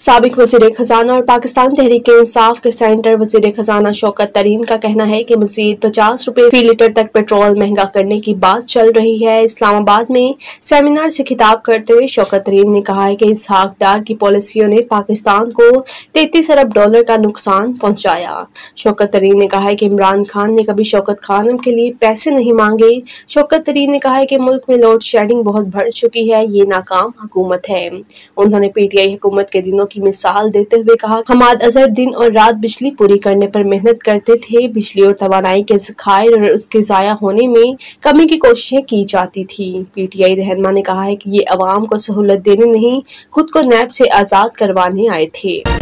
साबिक वज़ीर खजाना और पाकिस्तान तहरीक-ए-इंसाफ के सेंटर वज़ीर खजाना शौकत तरीन का कहना है कि मजीद 50 रुपए फी लीटर तक पेट्रोल महंगा करने की बात चल रही है। इस्लामाबाद में सेमिनार से खिताब करते हुए शौकत तरीन ने कहा है कि इसहाक डार की पॉलिसियों ने पाकिस्तान को 33 अरब डॉलर का नुकसान पहुंचाया। शौकत तरीन ने कहा है कि इमरान खान ने कभी शौकत खानम के लिए पैसे नहीं मांगे। शौकत तरीन ने कहा है कि मुल्क में लोड शेडिंग बहुत बढ़ चुकी है, ये नाकाम हुकूमत है। उन्होंने पीटीआई हुकूमत के दिनों की मिसाल देते हुए कहा, हमाद अजहर दिन और रात बिजली पूरी करने पर मेहनत करते थे। बिजली और तवानाई के ज़खायर और उसके ज़ाया होने में कमी की कोशिशें की जाती थी। पीटीआई रहनुमा ने कहा है कि ये अवाम को सहूलत देने नहीं, खुद को नैब से आज़ाद करवाने आए थे।